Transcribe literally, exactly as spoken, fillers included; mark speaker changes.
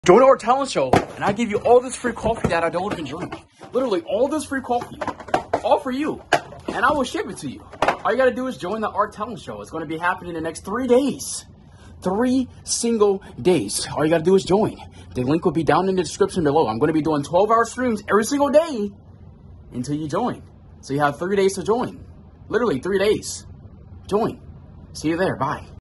Speaker 1: Join our talent show, and I give you all this free coffee that I don't even drink. Literally, all this free coffee, all for you, and I will ship it to you. All you gotta do is join the Art Talent Show. It's gonna be happening in the next three days. Three single days. All you gotta do is join. The link will be down in the description below. I'm gonna be doing twelve hour streams every single day until you join. So you have three days to join. Literally, three days. Join. See you there. Bye.